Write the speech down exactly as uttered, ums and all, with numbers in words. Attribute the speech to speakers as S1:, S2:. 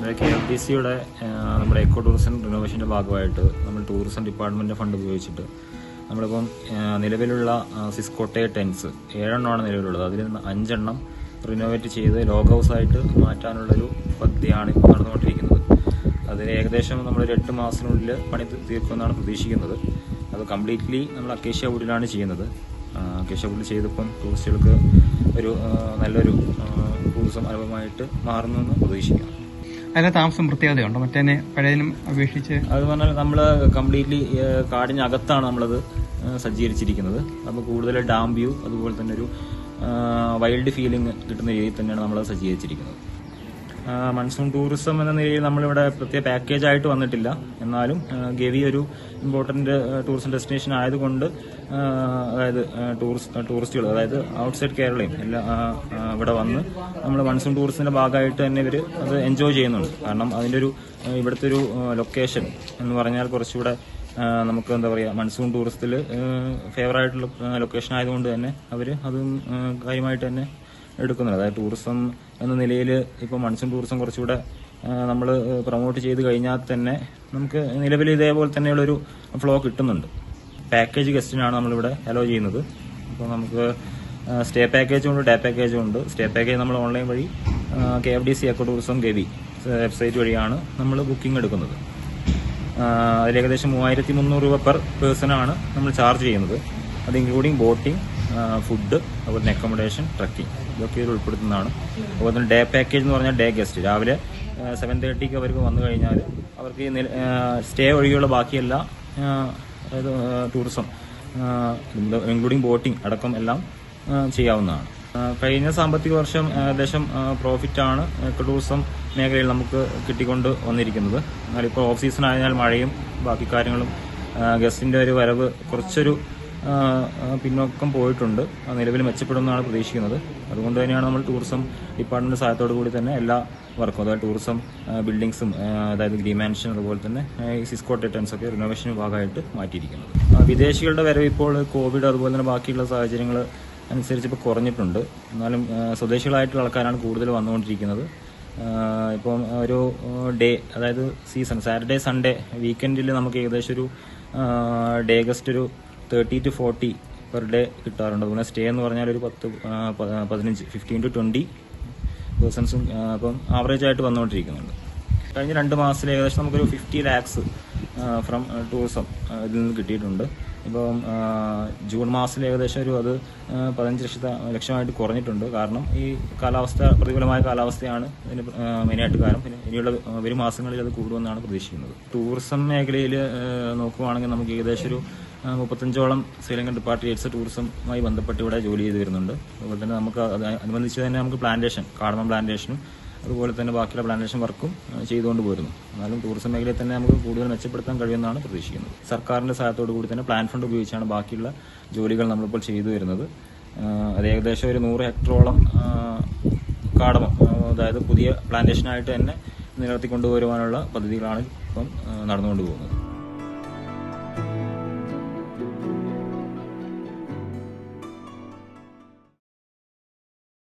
S1: K F D സിയുടെ നമ്മുടെ eco tourism റിനോവേഷൻ്റെ ഭാഗമായിട്ട് നമ്മൾ ടൂറിസം ഡിപ്പാർട്ട്മെൻറ്റ് ഫണ്ട് ഉപയോഗിച്ചിട്ട് നമ്മളിപ്പം നിലവിലുള്ള സിസ്കോട്ടെ ടെൻസ് ഏഴെണ്ണമാണ് നിലവിലുള്ളത്. അതിൽ നിന്ന് അഞ്ചെണ്ണം റിനോവേറ്റ് ചെയ്ത് ലോഗ് ഹൗസായിട്ട് മാറ്റാനുള്ളൊരു പദ്ധതിയാണ് ഇപ്പോൾ നടന്നുകൊണ്ടിരിക്കുന്നത്. അത് ഏകദേശം നമ്മളൊരു എട്ട് മാസത്തിനുള്ളിൽ പണി തീർക്കുമെന്നാണ് പ്രതീക്ഷിക്കുന്നത്. അത് കംപ്ലീറ്റ്ലി നമ്മൾ അക്കേഷ്യ വുഡിലാണ് ചെയ്യുന്നത്. അക്കേഷ്യ വുഡിൽ ചെയ്തപ്പം ടൂറിസ്റ്റുകൾക്ക് ഒരു നല്ലൊരു ടൂറിസം അനുഭവമായിട്ട് മാറുന്നുവെന്ന് പ്രതീക്ഷിക്കാം.
S2: അതിലെ താമസം പ്രത്യേകതയുണ്ടോ മറ്റേ പഴയതിനും അപേക്ഷിച്ച്?
S1: അത് പറഞ്ഞാൽ നമ്മൾ കംപ്ലീറ്റ്ലി കാടിനകത്താണ് നമ്മളത് സജ്ജീകരിച്ചിരിക്കുന്നത്. അപ്പോൾ കൂടുതൽ ഡാം വ്യൂ അതുപോലെ തന്നെ ഒരു വൈൽഡ് ഫീലിംഗ് കിട്ടുന്ന രീതിയിൽ തന്നെയാണ് നമ്മൾ സജ്ജീകരിച്ചിരിക്കുന്നത്. മൺസൂൺ ടൂറിസം എന്ന നിലയിൽ നമ്മളിവിടെ പ്രത്യേക പാക്കേജ് ആയിട്ട് വന്നിട്ടില്ല. എന്നാലും ഗവി ഒരു ഇമ്പോർട്ടന്റ് ടൂറിസം ഡെസ്റ്റിനേഷൻ ആയതുകൊണ്ട് അതായത് ടൂറിസ്റ്റ് ടൂറിസ്റ്റുകൾ അതായത് ഔട്ട്സൈഡ് കേരളയും എല്ലാം ഇവിടെ വന്ന് നമ്മൾ മൺസൂൺ ടൂറിസത്തിന്റെ ഭാഗമായിട്ട് തന്നെ ഇവർ അത് എൻജോയ് ചെയ്യുന്നുണ്ട്. കാരണം അതിൻ്റെ ഒരു ഇവിടുത്തെ ഒരു ലൊക്കേഷൻ എന്ന് പറഞ്ഞാൽ കുറച്ചുകൂടെ നമുക്ക് എന്താ പറയുക മൺസൂൺ ടൂറിസത്തിൽ ഫേവറായിട്ടുള്ള ലൊക്കേഷൻ ആയതുകൊണ്ട് തന്നെ അവർ അതും കാര്യമായിട്ട് തന്നെ എടുക്കുന്നുണ്ട്. അതായത് ടൂറിസം എന്ന നിലയിൽ ഇപ്പോൾ മൺസൂൺ ടൂറിസം കുറച്ചുകൂടെ നമ്മൾ പ്രൊമോട്ട് ചെയ്ത് കഴിഞ്ഞാൽ തന്നെ നമുക്ക് നിലവിൽ ഇതേപോലെ തന്നെയുള്ളൊരു ഫ്ലോ കിട്ടുന്നുണ്ട്. പാക്കേജ് ഗസ്റ്റിനാണ് നമ്മളിവിടെ അലോ ചെയ്യുന്നത്. അപ്പോൾ നമുക്ക് സ്റ്റേ പാക്കേജും ഉണ്ട്, ഡേ പാക്കേജും ഉണ്ട്. സ്റ്റേ പാക്കേജ് നമ്മൾ ഓൺലൈൻ വഴി K F D C eco tourism Gavi website വഴിയാണ് നമ്മൾ ബുക്കിംഗ് എടുക്കുന്നത്. അതിൽ ഏകദേശം മൂവായിരത്തി മുന്നൂറ് രൂപ പെർ പേഴ്സണാണ് നമ്മൾ ചാർജ് ചെയ്യുന്നത്. അത് ഇൻക്ലൂഡിങ് ബോട്ടിംഗ്, ഫുഡ്, അതുപോലെ തന്നെ അക്കോമഡേഷൻ, ട്രക്കിംഗ് ഇതൊക്കെ ഇതിൽ ഉൾപ്പെടുത്തുന്നതാണ്. അതുപോലെ തന്നെ ഡേ പാക്കേജ് എന്ന് പറഞ്ഞാൽ ഡേ ഗസ്റ്റ് രാവിലെ സെവൻ തേർട്ടിക്ക് അവർക്ക് വന്നു കഴിഞ്ഞാൽ അവർക്ക് ഈ സ്റ്റേ ഒഴികെയുള്ള ബാക്കിയെല്ലാം അതായത് ടൂറിസം ഇൻക്ലൂഡിങ് ബോട്ടിംഗ് അടക്കം എല്ലാം ചെയ്യാവുന്നതാണ്. കഴിഞ്ഞ സാമ്പത്തിക വർഷം ഏകദേശം പ്രോഫിറ്റാണ് എക്കോ ടൂറിസം മേഖലയിൽ നമുക്ക് കിട്ടിക്കൊണ്ട് വന്നിരിക്കുന്നത്. എന്നാലിപ്പോൾ ഓഫ് സീസൺ ആയതിനാൽ മഴയും ബാക്കി കാര്യങ്ങളും ഗസ്റ്റിൻ്റെ ഒരു വരവ് കുറച്ചൊരു പിന്നോക്കം പോയിട്ടുണ്ട്. നിലവിൽ മെച്ചപ്പെടുമെന്നാണ് പ്രതീക്ഷിക്കുന്നത്. അതുകൊണ്ട് തന്നെയാണ് നമ്മൾ ടൂറിസം ഡിപ്പാർട്ട്മെന്റ് സഹായത്തോടു കൂടി തന്നെ എല്ലാ വർക്കും അതായത് ടൂറിസം ബിൽഡിങ്സും അതായത് ഗ്രീൻ മാൻഷൻ അതുപോലെ തന്നെ സിസ്കോട്ടെ ടെൻസ് ഒക്കെ റിനോവേഷന് ഭാഗമായിട്ട് മാറ്റിയിരിക്കുന്നത്. വിദേശികളുടെ വരവ് ഇപ്പോൾ കോവിഡ് അതുപോലെ തന്നെ ബാക്കിയുള്ള സാഹചര്യങ്ങൾ അനുസരിച്ച് ഇപ്പോൾ കുറഞ്ഞിട്ടുണ്ട്. എന്നാലും സ്വദേശികളായിട്ടുള്ള ആൾക്കാരാണ് കൂടുതൽ വന്നുകൊണ്ടിരിക്കുന്നത്. ഇപ്പം ഒരു ഡേ അതായത് സീസൺ സാറ്റർഡേ സൺഡേ വീക്കെൻഡിൽ നമുക്ക് ഏകദേശം ഒരു ഡേ ഗസ്റ്റ് ഒരു thirty to forty per day കിട്ടാറുണ്ട്. അതുപോലെ സ്റ്റേ എന്ന് പറഞ്ഞാൽ ഒരു പത്ത് പതിനഞ്ച് ഫിഫ്റ്റീൻ ടു ട്വൻറ്റി പേഴ്സൺസും അപ്പം ആവറേജ് ആയിട്ട് വന്നുകൊണ്ടിരിക്കുന്നുണ്ട്. കഴിഞ്ഞ രണ്ട് മാസത്തിൽ ഏകദേശം നമുക്കൊരു ഫിഫ്റ്റി ലാക്സ് ഫ്രം ടൂറിസം ഇതിൽ നിന്ന് കിട്ടിയിട്ടുണ്ട്. ഇപ്പം ജൂൺ മാസത്തിൽ ഏകദേശം ഒരു അത് പതിനഞ്ച് ലക്ഷത്തെ ലക്ഷമായിട്ട് കുറഞ്ഞിട്ടുണ്ട്. കാരണം ഈ കാലാവസ്ഥ പ്രതികൂലമായ കാലാവസ്ഥയാണ് ഇതിന് മെയിനായിട്ട് കാരണം. പിന്നെ ഇനിയുള്ള വരും മാസങ്ങളിൽ അത് കൂടുമെന്നാണ് പ്രതീക്ഷിക്കുന്നത്. ടൂറിസം മേഖലയിൽ നോക്കുവാണെങ്കിൽ നമുക്ക് ഏകദേശം ഒരു മുപ്പത്തഞ്ചോളം ശ്രീലങ്കൻ റിപ്പാട്രിയേറ്റ്സ് ടൂറിസവുമായി ബന്ധപ്പെട്ട് ഇവിടെ ജോലി ചെയ്ത് വരുന്നുണ്ട്. അതുപോലെ തന്നെ നമുക്ക് അത് അനുബന്ധിച്ച് തന്നെ നമുക്ക് പ്ലാന്റേഷൻ കാർഡമം പ്ലാന്റേഷനും അതുപോലെ തന്നെ ബാക്കിയുള്ള പ്ലാന്റേഷൻ വർക്കും ചെയ്തുകൊണ്ട് പോരുന്നു. എന്നാലും ടൂറിസം മേഖലയിൽ തന്നെ നമുക്ക് കൂടുതൽ മെച്ചപ്പെടുത്താൻ കഴിയുമെന്നാണ് പ്രതീക്ഷിക്കുന്നത്. സർക്കാരിന്റെ സഹായത്തോടു കൂടി തന്നെ പ്ലാൻ ഫണ്ട് ഉപയോഗിച്ചാണ് ബാക്കിയുള്ള ജോലികൾ നമ്മളിപ്പോൾ ചെയ്തു വരുന്നത്. അത് ഏകദേശം ഒരു നൂറ് ഹെക്ടറോളം കാർഡമം അതായത് പുതിയ പ്ലാന്റേഷനായിട്ട് തന്നെ നിലനിർത്തിക്കൊണ്ടുവരുവാനുള്ള പദ്ധതികളാണ് ഇപ്പം നടന്നുകൊണ്ട് പോകുന്നത്.